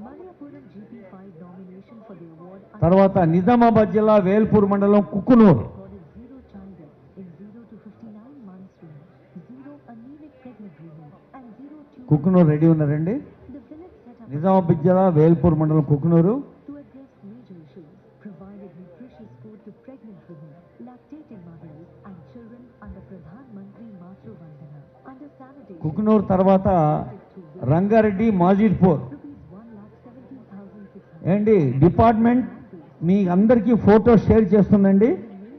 తర్వాత నిజామాబాద్ జిల్లా వేల్పూర్ మండలం కుక్కునూరు. కుక్కునూరు రెడీ ఉన్నారండి? నిజామాబాద్ జిల్లా వేల్పూర్ మండలం కుక్కునూరు. కుక్కునూరు తర్వాత రంగారెడ్డి మాజిద్పూర్. ఏంటి డిపార్ట్మెంట్ మీ అందరికీ ఫోటో షేర్ చేస్తుందండి.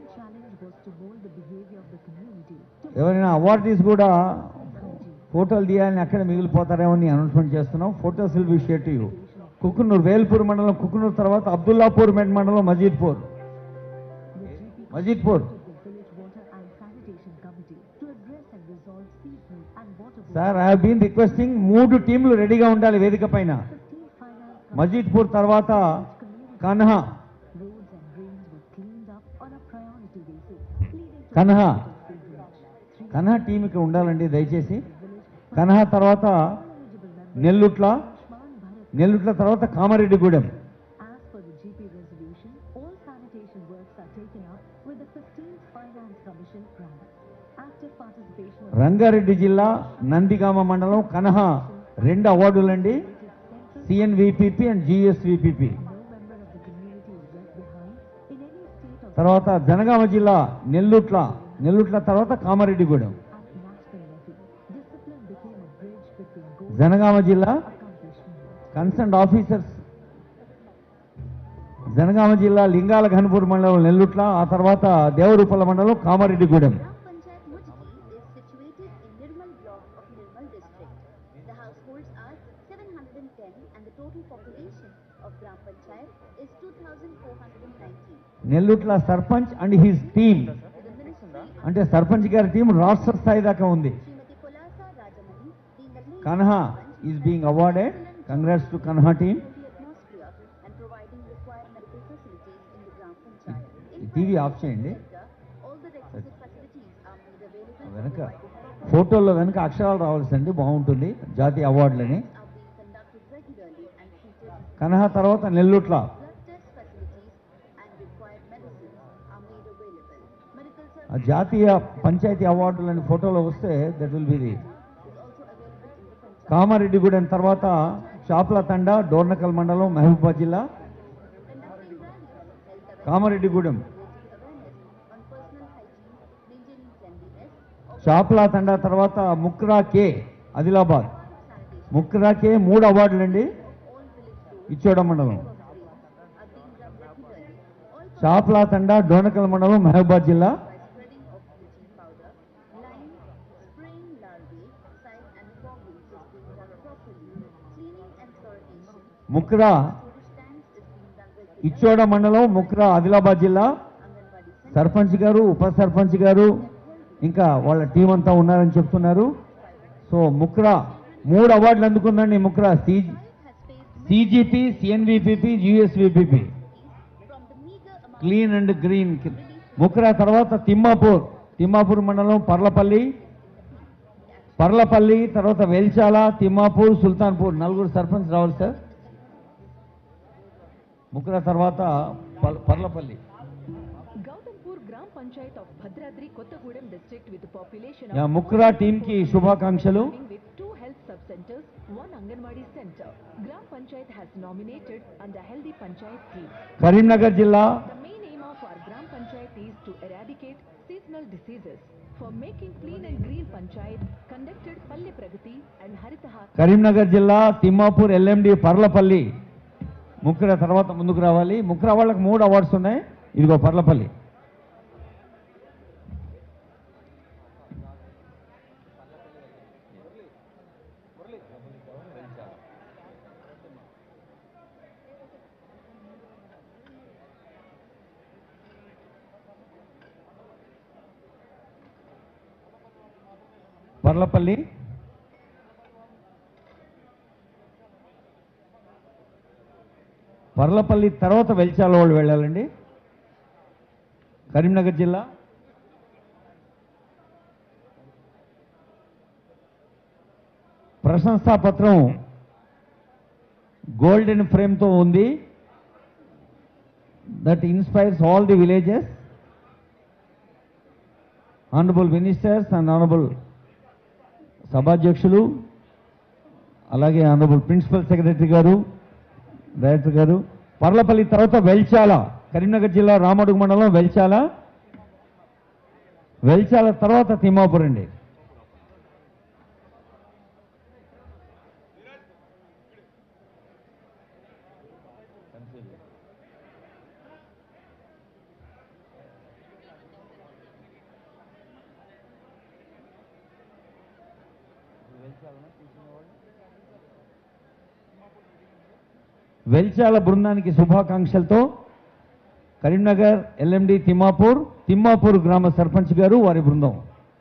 ఎవరైనా అవార్డీస్ కూడా ఫోటోలు తీయాలని అక్కడ మిగిలిపోతారేమో అని అనౌన్స్మెంట్ చేస్తున్నాం. Photos will be share to you. Kukkunuru Velpur మండలం కుక్కునూరు తర్వాత అబ్దుల్లాపూర్ మండలం Majeedpur. Sir I have been requesting 3 టీంలు రెడీగా ఉండాలి వేదిక పైన. మజీద్పూర్ తర్వాత కన్హా. కన్హా టీం ఇక్కడ ఉండాలండి దయచేసి. కన్హా తర్వాత నెల్లుట్ల తర్వాత కామారెడ్డిగూడెం. రంగారెడ్డి జిల్లా నందిగామ మండలం కన్హా 2 అవార్డులండి, సిఎన్విపిపి అండ్ జిఎస్విపిపి. తర్వాత జనగామ జిల్లా నెల్లుట్ల తర్వాత కామారెడ్డిగూడెం. జనగామ జిల్లా కన్సర్న్ ఆఫీసర్స్ జనగామ జిల్లా లింగాల ఘనపూర్ మండలం నెల్లుట్ల, ఆ తర్వాత దేవరూపల మండలం Kamareddygudem. Nellutla sarpanch and his team, అంటే సర్పంచ్ గారి టీం రాష్ట్ర స్థాయి దాకా ఉంది. Kanha is being awarded. Congrats to Kanha team. TV off చేయండి. వెనక ఫోటోల్లో వెనక అక్షరాలు రావాల్సింది బాగుంటుంది జాతీయ అవార్డులని. కన్హా తర్వాత నెల్లుట్ల. జాతీయ పంచాయతీ అవార్డులని ఫోటోలో వస్తే that will be the. Kamareddygudem తర్వాత చాప్ల తండా డోర్నకల్ మండలం మహబూబాబాద్ జిల్లా. కామారెడ్డిగూడెం చాప్ల తండా తర్వాత ముక్రా కే ఆదిలాబాద్. ముక్రా కే 3 అవార్డులండి, ఇచ్చోడ మండలం. చాప్ల తండా డోర్నకల్ మండలం మహబూబాబాద్ జిల్లా. ముక్రా ఇచ్చోడ మండలం ముక్రా ఆదిలాబాద్ జిల్లా. సర్పంచ్ గారు, ఉప సర్పంచ్ గారు ఇంకా వాళ్ళ టీం అంతా ఉన్నారని చెప్తున్నారు. సో ముక్రా 3 అవార్డులు అందుకుందండి. Mukra CGP, CNVPP, GSVPP, clean and green. Mukra తర్వాత తిమ్మాపూర్ మండలం పర్లపల్లి తర్వాత వెల్చాల, తిమ్మాపూర్, సుల్తాన్పూర్ 4 సర్పంచ్ రావాలి సార్. ముక్రా తర్వాత పర్లపల్లి. ముక్రా టీం కి శుభాకాంక్షలు. కరీంనగర్ జిల్లా తిమ్మాపూర్ ఎల్ఎండి పర్లపల్లి. ముక్రా తర్వాత ముందుకు రావాలి. ముక్రా వాళ్ళకి 3 అవార్డ్స్ ఉన్నాయి. ఇదిగో పర్లపల్లి. పర్లపల్లి తర్వాత వెల్చాల వాళ్ళు వెళ్ళాలండి. కరీంనగర్ జిల్లా ప్రశంసా పత్రం గోల్డెన్ ఫ్రేమ్తో ఉంది. That inspires all the villages. Honourable ministers and honourable సభాధ్యక్షులు, అలాగే ఆనరబుల్ ప్రిన్సిపల్ సెక్రటరీ గారు, డైరెక్టర్ గారు. పర్లపల్లి తర్వాత వెల్చాల, కరీంనగర్ జిల్లా రామడుగు మండలం వెల్చాల. వెల్చాల తర్వాత తిమ్మాపూర్ అండి. వెల్చాల బృందానికి శుభాకాంక్షలతో కరీంనగర్ ఎల్ఎండి తిమ్మాపూర్ గ్రామ సర్పంచ్ గారు, వారి బృందం.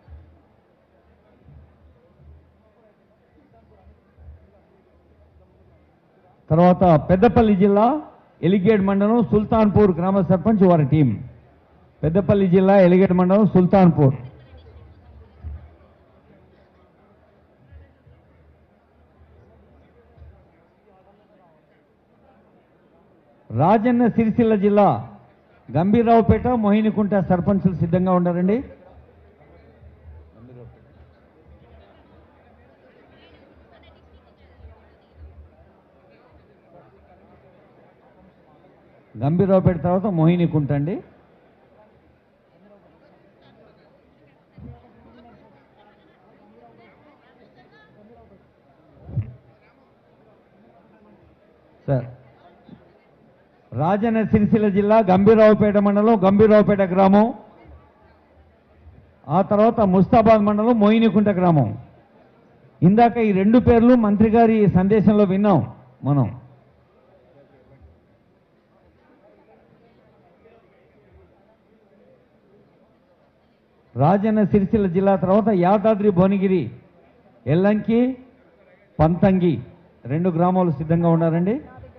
తర్వాత పెద్దపల్లి జిల్లా ఎలిగేడ్ మండలం సుల్తాన్పూర్ గ్రామ సర్పంచ్, వారి టీం. పెద్దపల్లి జిల్లా ఎలిగేడ్ మండలం సుల్తాన్పూర్. రాజన్న సిరిసిల్ల జిల్లా గంభీరావుపేట మోహినికుంట సర్పంచులు సిద్ధంగా ఉండారండి. గంభీరావుపేట తర్వాత మోహినికుంట అండి. సార్, రాజన్న సిరిసిల్ల జిల్లా గంభీరావుపేట మండలం గంభీరావుపేట గ్రామం, ఆ తర్వాత ముస్తాబాద్ మండలం మోయినికుంట గ్రామం. ఇందాక ఈ రెండు పేర్లు మంత్రి గారి సందేశంలో విన్నాం మనం. రాజన్న సిరిసిల్ల జిల్లా తర్వాత యాదాద్రి భువనగిరి ఎల్లంకి పంతంగి రెండు గ్రామాలు సిద్ధంగా ఉన్నారండి.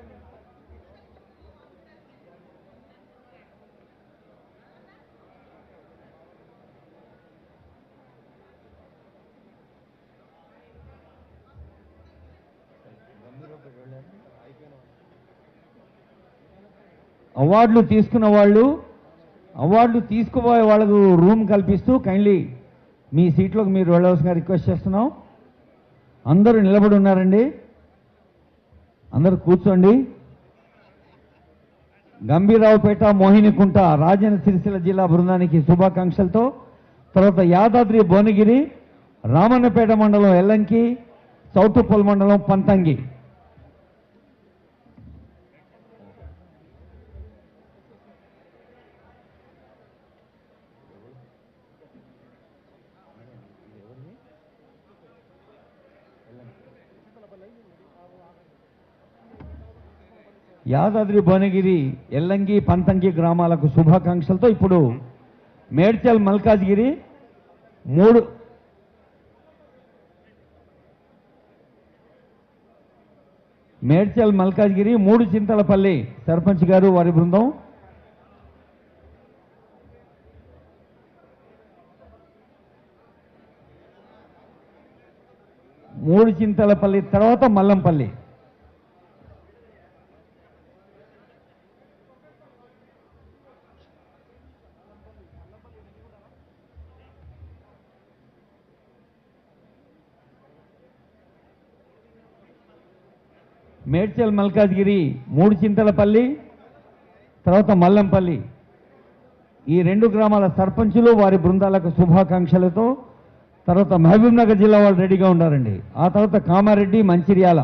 అవార్డులు తీసుకున్న వాళ్ళు, అవార్డులు తీసుకుపోయే వాళ్ళకు రూమ్ కల్పిస్తూ కైండ్లీ మీ సీట్లోకి మీరు వెళ్ళవలసిందిగా రిక్వెస్ట్ చేస్తున్నాం. అందరూ నిలబడి ఉన్నారండి, అందరూ కూర్చోండి. గంభీరావుపేట మోహినికుంట రాజన్న సిరిసిల్ల జిల్లా బృందానికి శుభాకాంక్షలతో. తర్వాత యాదాద్రి భువనగిరి రామన్నపేట మండలం ఎల్లంకి, సౌతుప్పల్ మండలం పంతంగి. యాదాద్రి భువనగిరి ఎల్లంగి పంతంగి గ్రామాలకు శుభాకాంక్షలతో ఇప్పుడు మేడ్చల్ మల్కాజ్గిరి మూడు చింతలపల్లి సర్పంచ్ గారు, వారి బృందం. మూడు చింతలపల్లి తర్వాత మల్లంపల్లి. మేడ్చల్ మల్కాజ్గిరి మూడు చింతలపల్లి తర్వాత మల్లంపల్లి ఈ రెండు గ్రామాల సర్పంచులు, వారి బృందాలకు శుభాకాంక్షలతో. తర్వాత మహబూబ్ నగర్ జిల్లా వాళ్ళు రెడీగా ఉన్నారండి. ఆ తర్వాత కామారెడ్డి, మంచిర్యాల.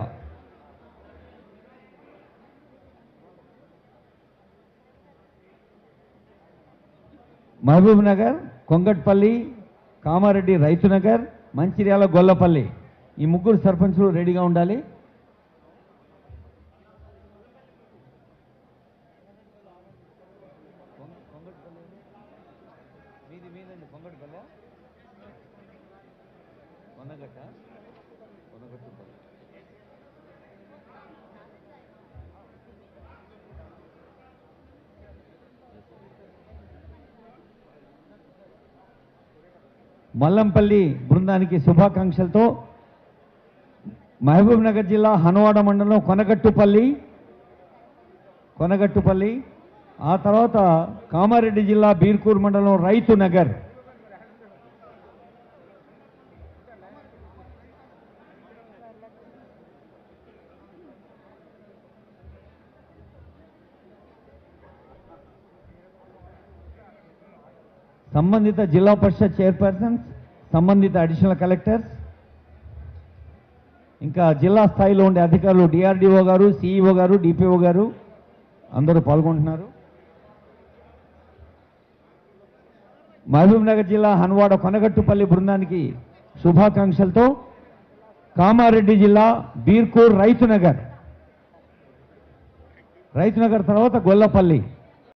మహబూబ్ నగర్, కొంగట్పల్లి, కామారెడ్డి రైతునగర్, మంచిర్యాల గొల్లపల్లి ఈ ముగ్గురు సర్పంచులు రెడీగా ఉండాలి. మల్లంపల్లి బృందానికి శుభాకాంక్షలతో మహబూబ్ నగర్ జిల్లా హనువాడ మండలం కొనగట్టుపల్లి, ఆ తర్వాత కామారెడ్డి జిల్లా బీర్కూర్ మండలం రైతు నగర్, సంబంధిత జిల్లా పరిషత్ చైర్పర్సన్స్, సంబంధిత అడిషనల్ కలెక్టర్స్, ఇంకా జిల్లా స్థాయిలో ఉండే అధికారులు డిఆర్డీఓ గారు, సిఈఓ గారు, డిపిఓ గారు అందరూ పాల్గొంటున్నారు. మహబూబ్ నగర్ జిల్లా హన్వాడ కొనగట్టుపల్లి బృందానికి శుభాకాంక్షలతో కామారెడ్డి జిల్లా బీర్కూర్ రైతు నగర్ తర్వాత గొల్లపల్లి